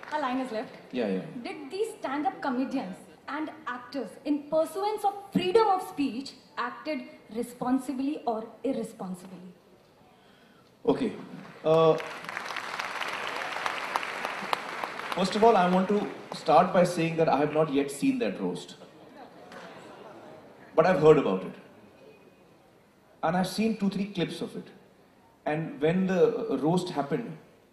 A line is left. Yeah. Did these stand-up comedians and actors, in pursuance of freedom of speech, acted responsibly or irresponsibly? Okay. First of all, I want to start by saying that I have not yet seen that roast. But I've heard about it. And I've seen 2-3 clips of it. And when the roast happened,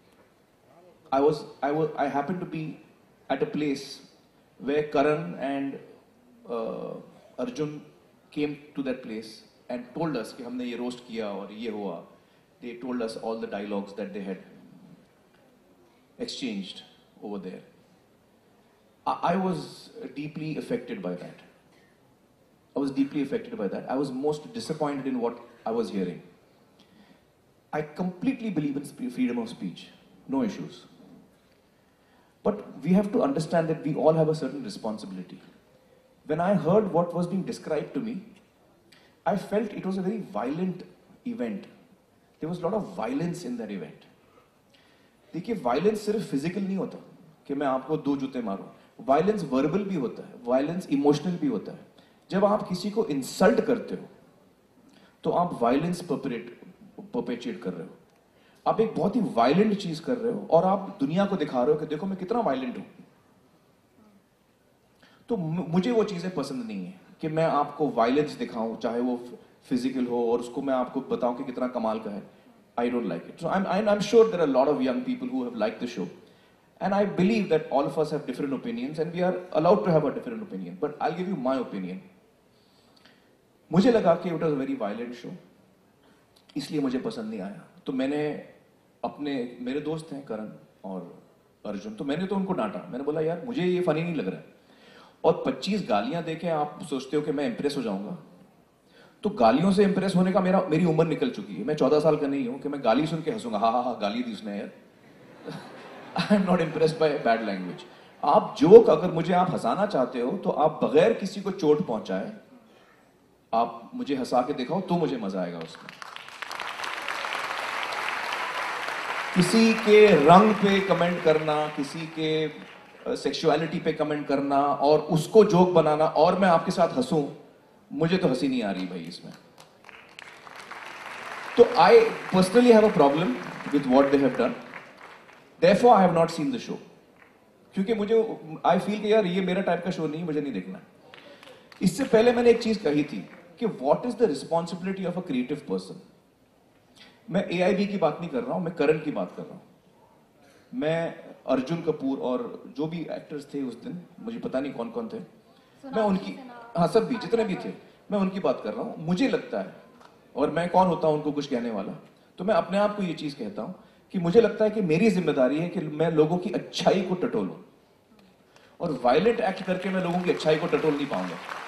I happened to be at a place where Karan and Arjun came to that place and told us कि हमने ये roast किया और ये हुआ. They told us all the dialogues that they had exchanged over there. I was deeply affected by that. I was most disappointed in what I was hearing. I completely believe in freedom of speech. No issues. But we have to understand that we all have a certain responsibility. When I heard what was being described to me, I felt it was a very violent event. There was a lot of violence in that event. देखिए, violence सिर्फ physical नहीं होता कि मैं आपको 2 जूते मारूं. Violence verbal भी होता है, violence emotional भी होता है. जब आप किसी को insult करते हो, तो आप violence perpetuate कर रहे हो. आप एक बहुत ही violent चीज कर रहे हो और आप दुनिया को दिखा रहे हो कि देखो मैं कितना violent हूं. तो मुझे वो चीजें पसंद नहीं है कि मैं आपको violence दिखाऊं, चाहे वो physical हो और उसको मैं आपको बताऊं कि कितना कमाल का है. I don't like it. So I'm sure there are a lot of young people who have liked the show. And I believe that all of us have different opinions and we are allowed to have a different opinion. But I'll give you my opinion. मुझे लगा कि it was a very violent show. इसलिए मुझे पसंद नहीं आया. तो मेरे दोस्त हैं करण और अर्जुन, तो मैंने तो उनको डांटा. मैंने बोला यार मुझे ये फनी नहीं लग रहा है. और 25 गालियां देके आप सोचते हो कि मैं इंप्रेस हो जाऊंगा. तो गालियों से इंप्रेस होने का मेरी उम्र निकल चुकी है. मैं 14 साल का नहीं हूं कि मैं गाली सुन के हंसूंगा. हाँ गाली दी उसने यार. I am not impressed by bad language. आप जोक अगर मुझे आप हंसाना चाहते हो तो आप बगैर किसी को चोट पहुंचाए आप मुझे हंसा के दिखाओ तो मुझे मजा आएगा उसका. किसी के रंग पे कमेंट करना, किसी के सेक्सुअलिटी पे कमेंट करना और उसको जोक बनाना और मैं आपके साथ हंसूं, मुझे तो हंसी नहीं आ रही भाई इसमें. तो I personally have a problem with what they have done. Therefore, I have not seen the show. क्योंकि मुझे I feel कि यार ये मेरा टाइप का शो नहीं, मुझे नहीं देखना. इससे पहले मैंने एक चीज कही थी कि what is the responsibility of a creative person. मैं AIB की बात नहीं कर रहा हूं, मैं करण की बात कर रहा हूं. मैं अर्जुन कपूर और जो भी एक्टर्स थे उस दिन, मुझे पता नहीं कौन कौन थे, मैं उनकी, हाँ सब भी जितने भी थे, मैं उनकी बात कर रहा हूं. मुझे लगता है, और मैं कौन होता हूं उनको कुछ कहने वाला, तो मैं अपने आप को ये चीज कहता हूं कि मुझे लगता है कि मेरी जिम्मेदारी है कि मैं लोगों की अच्छाई को टटोलूं और वायलेंट एक्ट करके मैं लोगों की अच्छाई को टटोल नहीं पाऊंगा.